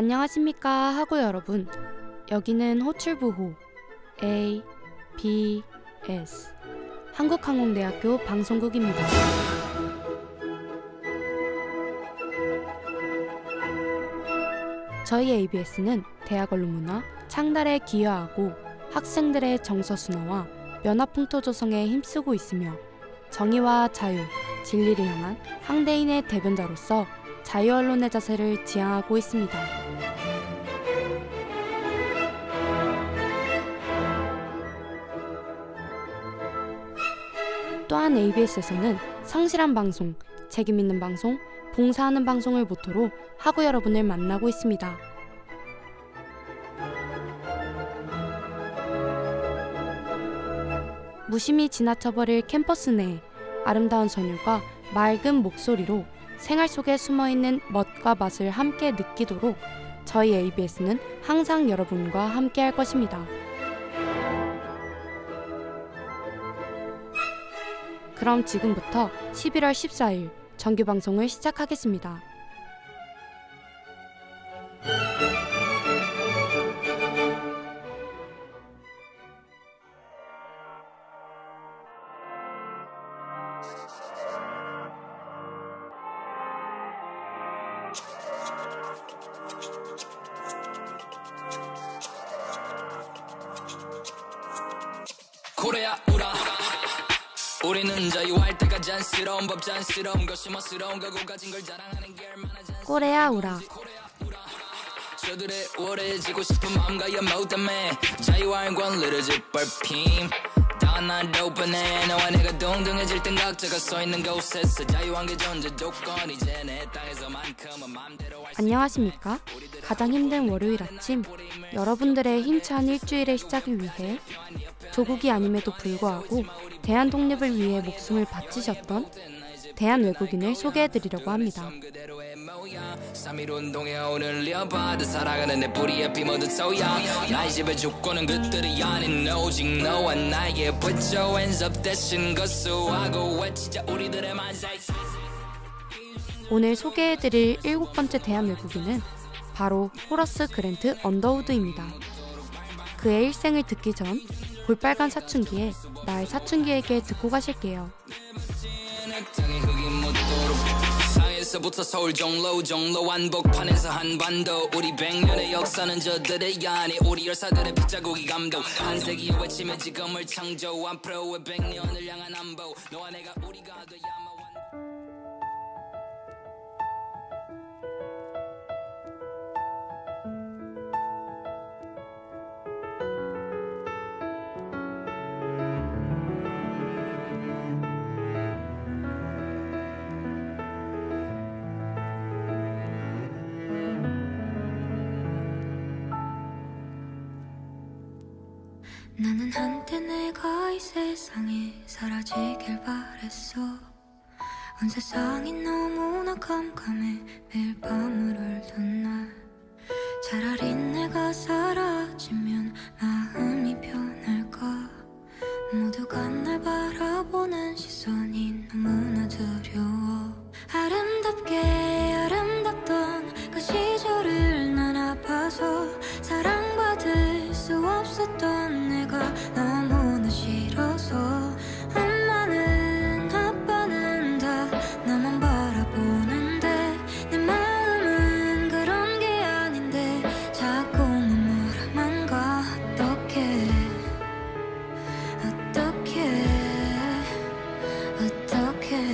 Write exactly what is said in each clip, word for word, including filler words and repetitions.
안녕하십니까 하구 여러분. 여기는 호출부호 A, B, S 한국항공대학교 방송국입니다. 저희 에이비에스는 대학 언론문화 창달에 기여하고 학생들의 정서 순화와 면화 풍토 조성에 힘쓰고 있으며 정의와 자유, 진리를 향한 항대인의 대변자로서 자유 언론의 자세를 지향하고 있습니다. 또한 에이비에스에서는 성실한 방송, 책임 있는 방송, 봉사하는 방송을 모토로 학우 여러분을 만나고 있습니다. 무심히 지나쳐버릴 캠퍼스 내에 아름다운 전율과 맑은 목소리로 생활 속에 숨어있는 멋과 맛을 함께 느끼도록 저희 에이비에스는 항상 여러분과 함께 할 것입니다. 그럼 지금부터 십일월 십사일 정규방송을 시작하겠습니다. 코레아 우라 우리는 자유할 때가 잔스러운 법 잔스러운 것이 멋스러운 거고 가진 걸 자랑하는 게 얼마나 잔스러운 꼬레아 우라 저들의 우월해지고 싶은 마음과 연모 때문에 자유할 권리를 짓밟힘 다날 오픈해 너와 내가 동등해질 땐 각자가 서있는 곳에서 자유한 게 존재 조건 이제 내 땅에서만큼은 맘대로 할 수 안녕하십니까? 가장 힘든 월요일 아침 여러분들의 힘찬 일주일의 시작을 위해 조국이 아님에도 불구하고 대한 독립을 위해 목숨을 바치셨던 대한 외국인을 소개해드리려고 합니다. 삼일 운동에 오늘려 받아 살아가는 내 뿌리에 피 묻은 소야 나의 집의 주권은 그들이 아닌 오직 너와 나의 Put your hands up 대신 거수하고 외치자 우리들의 만세. 오늘 소개해드릴 일곱 번째 대한 외국인은 바로 호러스 그랜트 언더우드입니다. 그의 일생을 듣기 전 볼빨간 사춘기에 나의 사춘기에게 듣고 가실게요. 부터 서울 종로 종로 한복판에서 한반도 우리 백년의 역사는 저들의 아니 우리 열사들의 빗자국이 감동 한 세기의 외침에 지금을 창조 앞으로의 백년을 향한 안보 너와 내가 우리가 돼야만 나는 한때 내가 이 세상에 사라지길 바랬어. 온 세상이 너무나 깜깜해 매일 밤을 울던 날 차라리 내가 사라지면 마음이 편할까. 모두가 날 바라보는 시선이 너무나 두려워. 아름답게 아름답던 그 시절을 난 아파서 사랑받을 수 없었던 내가 너무나 싫어서 엄마는 아빠는 다 나만 바라보는데 내 마음은 그런 게 아닌데 자꾸만 뭐라만 가. 어떡해 어떡해 어떡해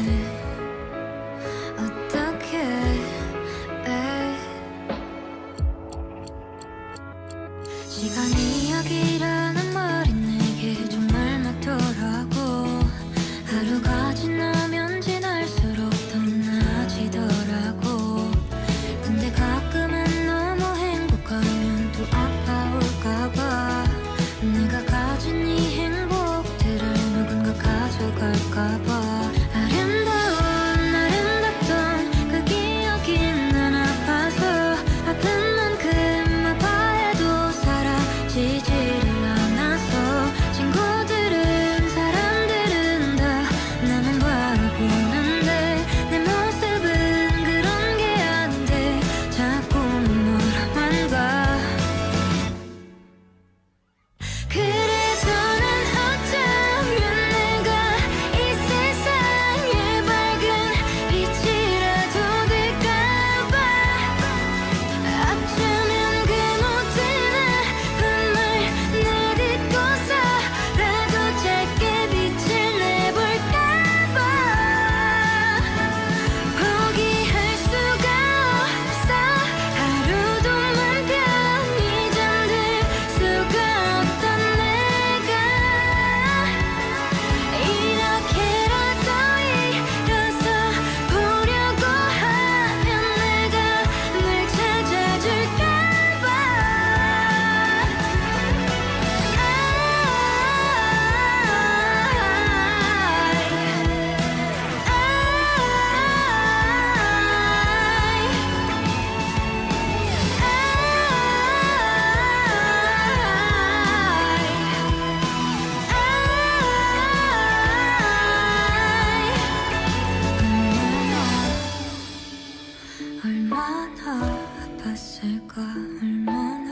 얼마나 아팠을까 얼마나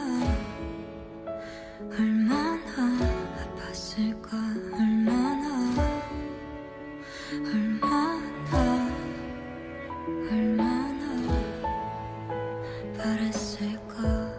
얼마나 아팠을까 얼마나 얼마나 얼마나 바랬을까.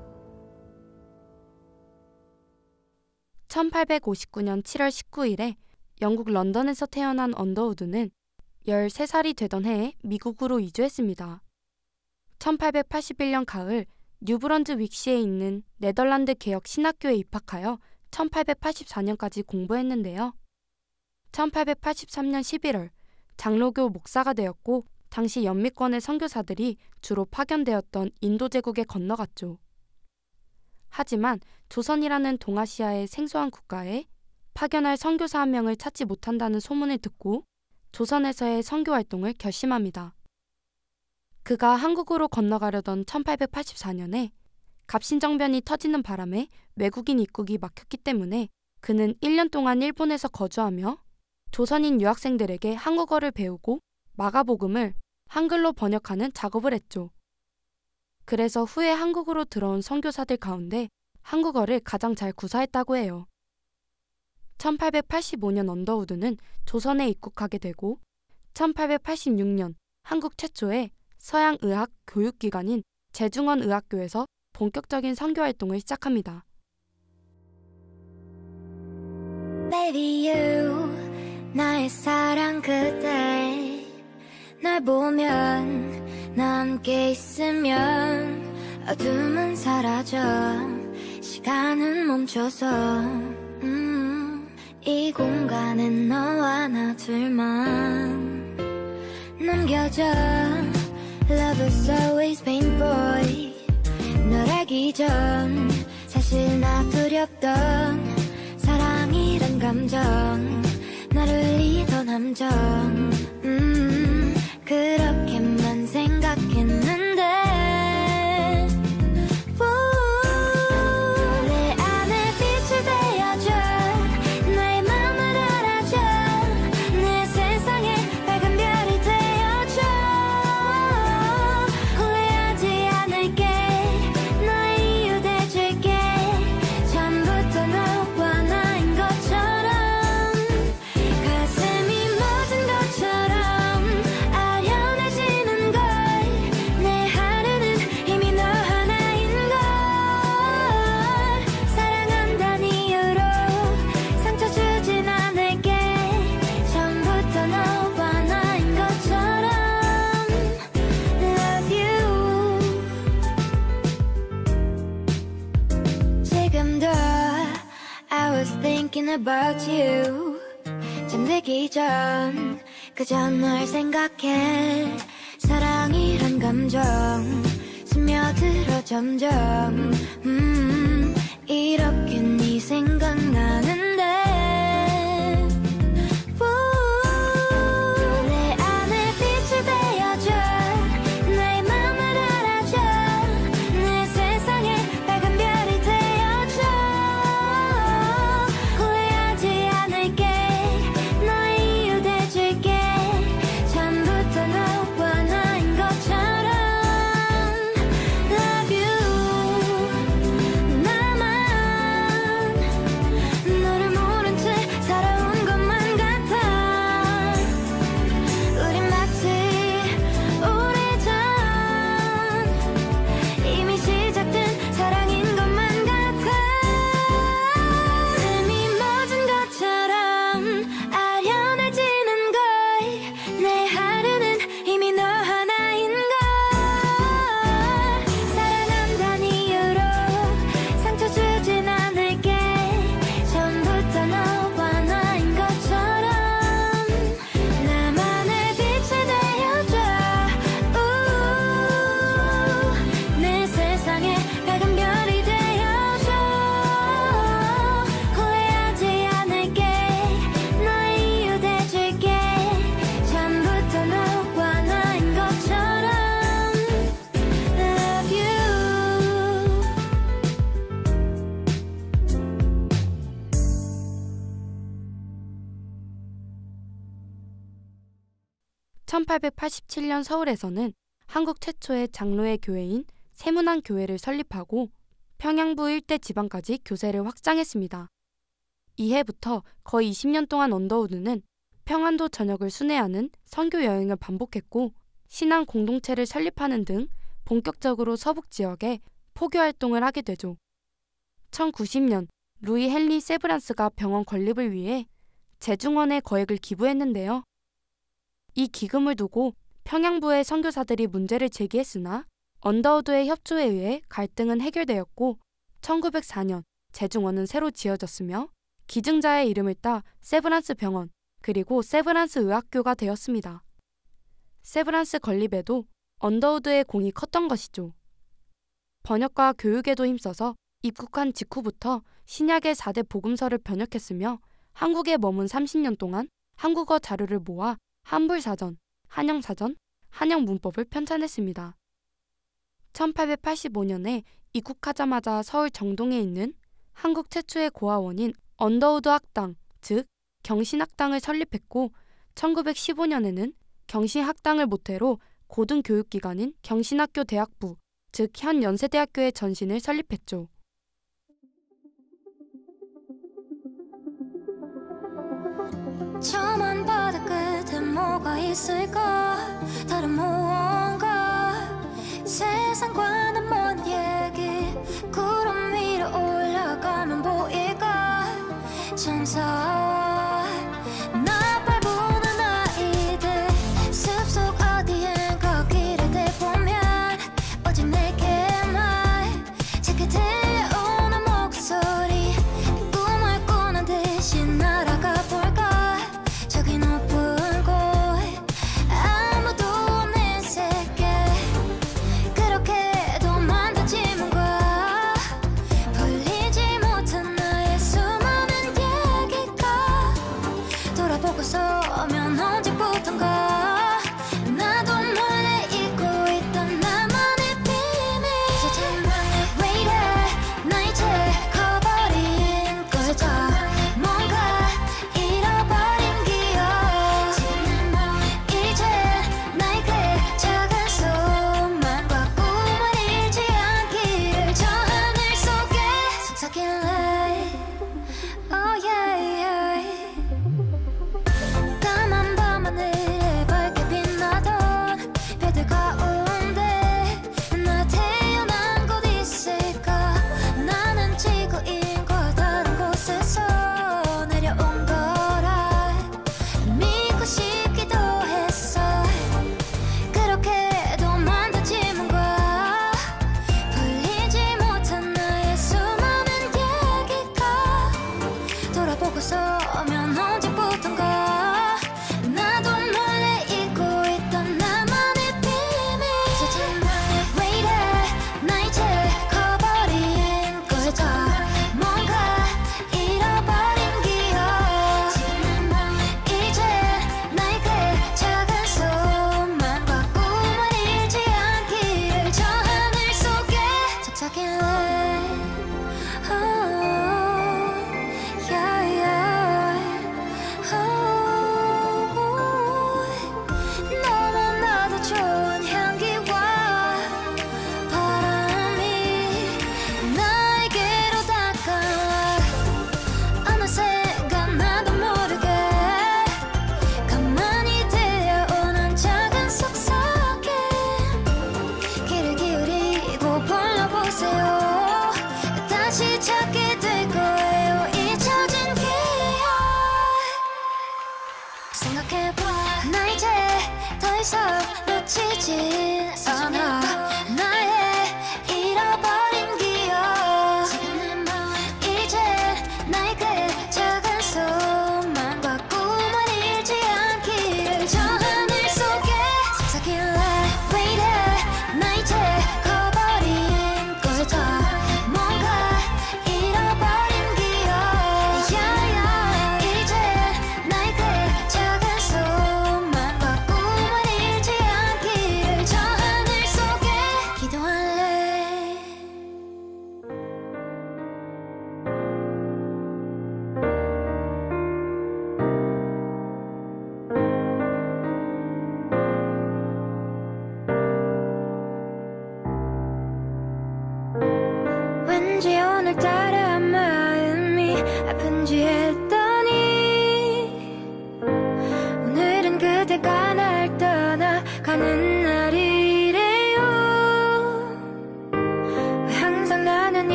천팔백오십구 년 칠월 십구일에 영국 런던에서 태어난 언더우드는 열세 살이 되던 해에 미국으로 이주했습니다. 천팔백팔십일 년 가을 뉴브런즈 윅시에 있는 네덜란드 개혁 신학교에 입학하여 천팔백팔십사 년까지 공부했는데요. 천팔백팔십삼 년 십일월 장로교 목사가 되었고 당시 연미권의 선교사들이 주로 파견되었던 인도 제국에 건너갔죠. 하지만 조선이라는 동아시아의 생소한 국가에 파견할 선교사 한 명을 찾지 못한다는 소문을 듣고 조선에서의 선교 활동을 결심합니다. 그가 한국으로 건너가려던 천팔백팔십사 년에 갑신정변이 터지는 바람에 외국인 입국이 막혔기 때문에 그는 일 년 동안 일본에서 거주하며 조선인 유학생들에게 한국어를 배우고 마가복음을 한글로 번역하는 작업을 했죠. 그래서 후에 한국으로 들어온 선교사들 가운데 한국어를 가장 잘 구사했다고 해요. 천팔백팔십오 년 언더우드는 조선에 입국하게 되고 천팔백팔십육 년 한국 최초의 서양 의학 교육기관인 제중원 의학교에서 본격적인 선교 활동을 시작합니다. Baby you 나의 사랑 그대 널 보면 나 함께 있으면 어둠은 사라져 시간은 멈춰서 음, 이 공간엔 너와 나 둘만 남겨져 Love is always painful 널 알기 전 사실 나 두렵던 사랑이란 감정 나를 잃던 함정 음, 그렇게만 생각했는데 내 안에 빛을 되어줘 나의 맘을 알아줘 내 세상에 밝은 별이 되어줘 후회하지 않을게 너의 이유 돼줄게 처음부터 너와 나인 것처럼 가슴이 멎은 것처럼 아련해지는 걸 내 하루는 이미 너 하나인 걸 사랑한다는 이유로 상처 주진 않을게 처음부터 너와 나인 것처럼 Love you 지금도 I was thinking about you 잠들기 전 그저 널 생각해 사랑이란 감정 스며들어 점점 음, 이렇게 네 생각나는데 내 안에 빛을 되어줘 나의 맘을 알아줘 내 세상에 밝은 별이 되어줘 후회하지 않을게 너의 이유 돼줄게 처음부터 너와 나인 것처럼 Love you 나만 너를 모른 채 살아온 것만 같아 우린 마치 오래전 이미 시작된 사랑인 것만 같아 숨이 멎은 것처럼 아련해지는 걸 내 하루는 이미 너 하나인 걸 사랑한다는 이유로 상처 주진 않을게 처음부터 너와 나인 것처럼 나만의 빛을 되어줘 우, 내 세상에 밝은 별이 되어줘 후회하지 않을게 너의 이유 돼줄게 처음부터 너와 나인 것처럼 Love you 천팔백팔십칠 년 서울에서는 한국 최초의 장로의 교회인 세문안교회를 설립하고 평양부 일대 지방까지 교세를 확장했습니다. 이해부터 거의 이십 년 동안 언더우드는 평안도 전역을 순회하는 선교 여행을 반복했고 신앙 공동체를 설립하는 등 본격적으로 서북 지역에 포교 활동을 하게 되죠. 천구십 년 루이 헨리 세브란스가 병원 건립을 위해 재중원의 거액을 기부했는데요. 이 기금을 두고 평양부의 선교사들이 문제를 제기했으나 언더우드의 협조에 의해 갈등은 해결되었고 천구백사 년 재중원은 새로 지어졌으며 기증자의 이름을 따 세브란스 병원 그리고 세브란스 의학교가 되었습니다. 세브란스 건립에도 언더우드의 공이 컸던 것이죠. 번역과 교육에도 힘써서 입국한 직후부터 신약의 사 대 복음서를 번역했으며 한국에 머문 삼십 년 동안 한국어 자료를 모아 한불사전, 한영사전, 한영문법을 편찬했습니다. 천팔백팔십오 년에 입국하자마자 서울 정동에 있는 한국 최초의 고아원인 언더우드 학당, 즉 경신학당을 설립했고 천구백십오 년에는 경신학당을 모태로 고등교육기관인 경신학교 대학부, 즉 현 연세대학교의 전신을 설립했죠. 저먼 바다 끝에 뭐가 있을까 다른 무언가 세상과는 먼 얘기 구름 위로 올라가면 보일까 천사와 나 밟는 아이들 숲속 어디엔가 길을 대보면 오직 내게만 작게 들려오는 목소리 꿈을 꾸는 듯이 날아가 볼까 저기 높은 곳 아무도 없는 세계 그렇게도 만들지 뭔가 풀리지 못한 나의 수많은 얘기가 돌아보고 서면 언제부턴가 나도 몰래 잊고 있던 나만의 비밀 이제 전망에 왜 이래 나 이제 커버린 걸까 뭔가 잃어버린 기억 지금 내 맘 이제 나에게 작은 소망과 꿈을 잃지 않기를 저 하늘 속에 속삭일래 oh yeah, yeah. 까만 밤하늘에 밝게 빛나던 별들 가운데 나 태어난 곳 있을까 나는 지구인과 다른 곳에서 내려온 거라 믿고 싶기도 했어 그렇게도 만들지 뭔가 풀리지 못한 나의 수많은 얘기가 돌아보고 서면 언제부턴가 나도 몰래 잊고 있던 나만의 비밀 이제 전망에 왜 이래 나 이제 커버린 걸까 뭔가 잃어버린 기억 지금 내 맘 이제 나에게 작은 소망과 꿈을 잃지 않기를 저 하늘 속에 속삭일래 oh, yeah, yeah. oh, 너무나도 좋은 향기와 바람이 나에게로 다가와 어느새가 나도 모르게 가만히 들려오는 작은 속삭임 귀를 기울이고 불러보세요 다시 찾게 될 거예요 잊혀진 기억 생각해봐 나 이제 더 이상 놓치진 않아 나의 잃어버린 기억 지금 내 맘 이제 나에게 작은 소망과 꿈을 잃지 않기를 저 하늘 속에 속삭일래 왜 이래 나 이제 커버린 걸까 뭔가 잃어버린 기억 yeah, yeah. 이제 나에게 작은 소망과 꿈을 잃지 않기를 저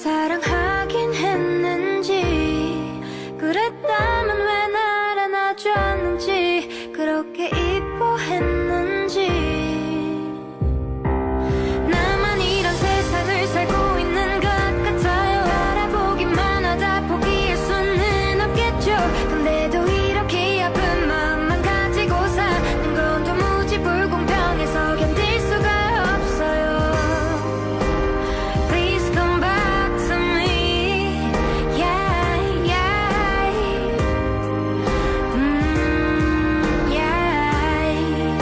사랑하긴 했는지 그랬다면 왜 날 안아줬는지 그렇게 이뻐했는지 나만 이런 세상을 살고 있는 것 같아요. 알아보기만 하다 포기할 수는 없겠죠. 근데도 이렇게 아픈 마음만 가지고 사는 건 도무지 불공평해서 견딜 수가 없어요. Please come back to me. Yeah, yeah. 음, yeah.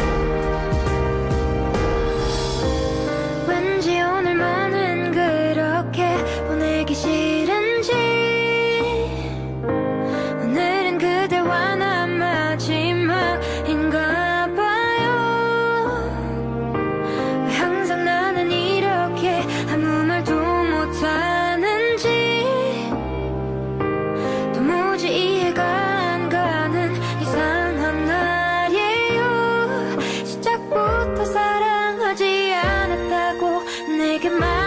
왠지 오늘만은 그렇게 보내기 싫은지 오늘은 그대와 나 마지막인가 봐요. 왜 항상 나는 이렇게 아무 말도 못하는지 도무지 이해가 안 가는 이상한 날이에요. 시작부터 사랑하지 않았다고 내게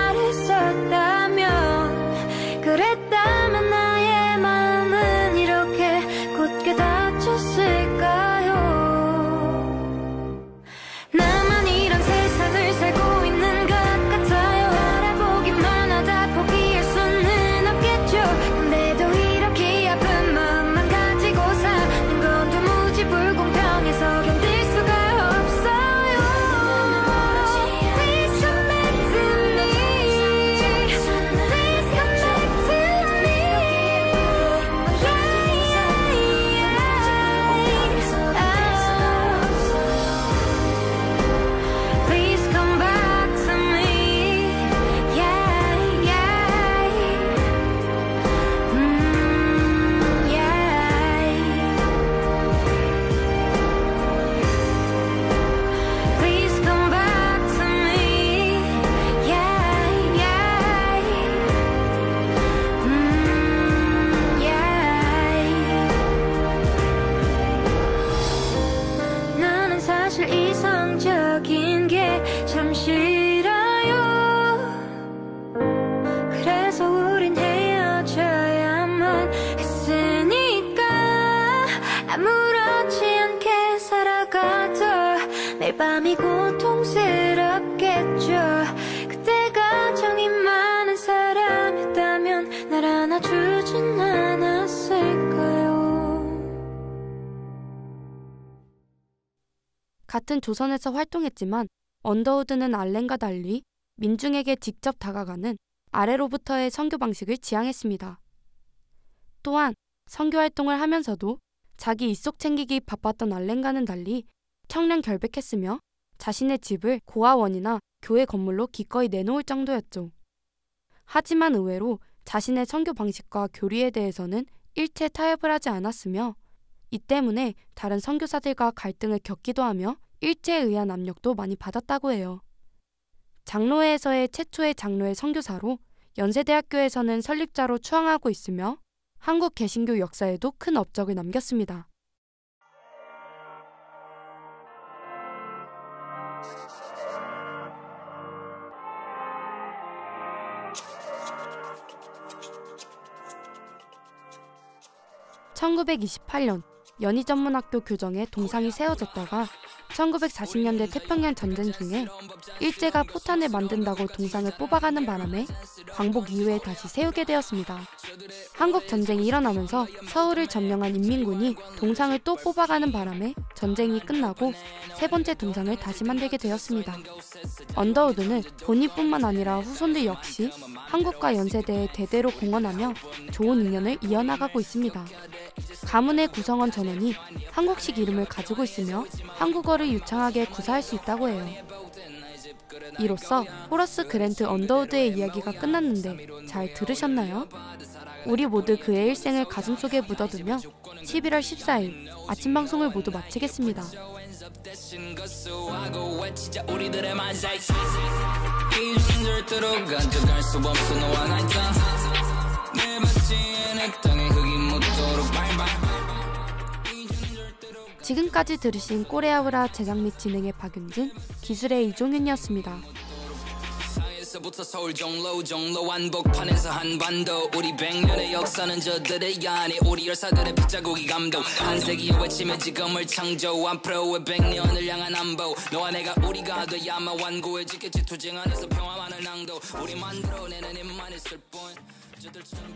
말했었다면 그랬다면 나의 마음은 이렇게 굳게 닫혔을까요? 나만 이런 세상을 살고 있는 것 같아요. 알아보기만 하다 포기할 수는 없겠죠. 근데도 이렇게 아픈 마음만 가지고 사는 건 도무지 불공평해서 견딜 수가 없어요. Please come back to me. Please come back to me. Please come back to me. Yeah, yeah. 음, yeah. Please come back to me. Yeah, yeah. 음, yeah. 나는 사실 이성적인 게 참 싫어요. 그래서 우린 헤어져야만 했으니까 아무렇지 않게 살아가도 매일 밤이 고통스럽겠죠. 그때가 정이 많은 사람이었다면 날 안아주진 않았을까요? 같은 조선에서 활동했지만 언더우드는 알렌과 달리 민중에게 직접 다가가는 아래로부터의 선교 방식을 지향했습니다. 또한 선교 활동을 하면서도 자기 입속 챙기기 바빴던 알렌과는 달리 청량 결백했으며 자신의 집을 고아원이나 교회 건물로 기꺼이 내놓을 정도였죠. 하지만 의외로 자신의 선교 방식과 교리에 대해서는 일체 타협을 하지 않았으며 이 때문에 다른 선교사들과 갈등을 겪기도 하며 일체에 의한 압력도 많이 받았다고 해요. 장로회에서의 최초의 장로의 선교사로 연세대학교에서는 설립자로 추앙하고 있으며 한국 개신교 역사에도 큰 업적을 남겼습니다. 천구백이십팔 년 연희전문학교 교정에 동상이 세워졌다가 천구백사십 년대 태평양 전쟁 중에 일제가 포탄을 만든다고 동상을 뽑아가는 바람에 광복 이후에 다시 세우게 되었습니다. 한국 전쟁이 일어나면서 서울을 점령한 인민군이 동상을 또 뽑아가는 바람에 전쟁이 끝나고 세 번째 동상을 다시 만들게 되었습니다. 언더우드는 본인뿐만 아니라 후손들 역시 한국과 연세대에 대대로 공헌하며 좋은 인연을 이어나가고 있습니다. 가문의 구성원 전원이 한국식 이름을 가지고 있으며 한국어를 유창하게 구사할 수 있다고 해요. 이로써 호러스 그랜트 언더우드의 이야기가 끝났는데 잘 들으셨나요? 우리 모두 그의 일생을 가슴속에 묻어두며 십일월 십사일 아침 방송을 모두 마치겠습니다. 지금까지 들으신 꼬레아우라 제작 및 진행의 박윤진, 기술의 이종윤이었습니다. 어디서부터 서울 종로 종로 한복판에서 한반도 우리 백년의 역사는 저들의 아니 우리 열사들의 빗자국이 감동 한 세기의 외침에 지금을 창조 앞으로의 백년을 향한 안보 너와 내가 우리가 돼야만 완고해지겠지 투쟁 안에서 평화만을 낭도 우리 만들어내는 힘만 있을 뿐 저들처럼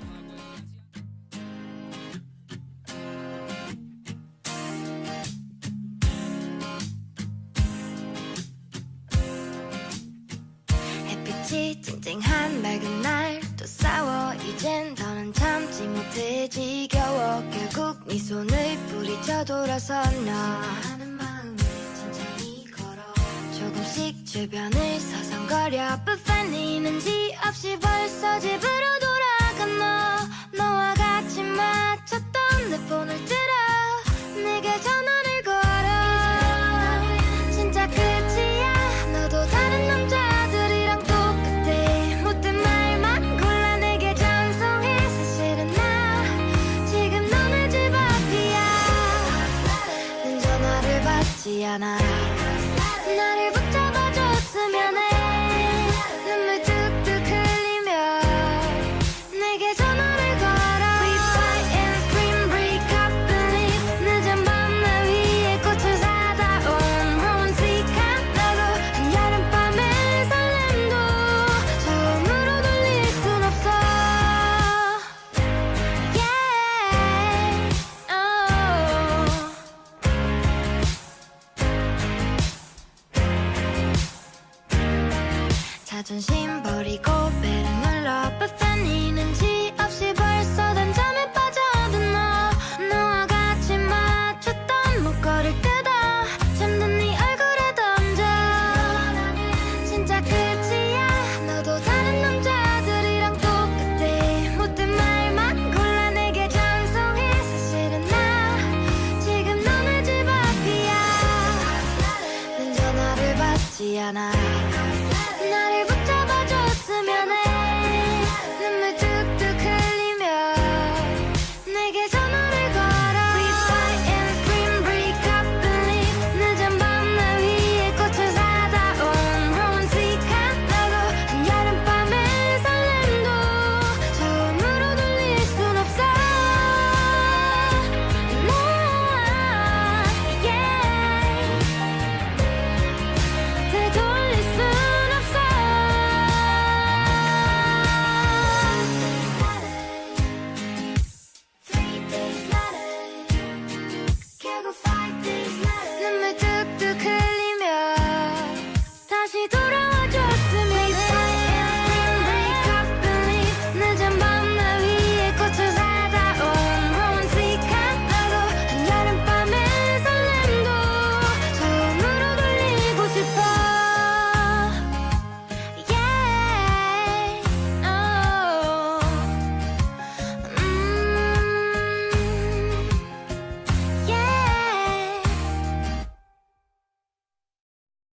햇빛이 쨍쨍한 맑은 날 또 싸워 이젠 더는 참지 못해 지겨워 결국 네 손을 부리쳐 돌아선 너 하는 마음에 천천히 걸어 조금씩 주변을 서성거려 But fan이는지 없이 벌써 집으로 돌아간 너 너와 같이 맞췄던 내 폰을 들어 내게 전화를 걸어 진짜 끝이야 너도 다른 남자들이랑 똑같아 못된 말만 골라 내게 장성해 사실은 나 지금 너네 집 앞이야 는 전화를 받지 않아 나를 붙잡아줬으면 해 눈물 뚝뚝 흘리며 내게 전화를 걸어 We fight and scream break up and leave 늦은 밤 나 위에 꽃을 사다 온 로맨틱한 너도 한여름밤의 설렘도 처음으로 돌릴 순 없어 Yeah oh. 자존심 버리고 배를 눌러 But fan이는지 없이 벌써 단잠에 빠져든 너 너와 같이 맞췄던 목걸이를 뜯어 잠든 네 얼굴에 던져 진짜 끝이야 너도 다른 남자들이랑 똑같아 못된 말만 골라 내게 장성해 사실은 나 지금 너네 집 앞이야 는 전화를 받지 않아 나를 붙잡아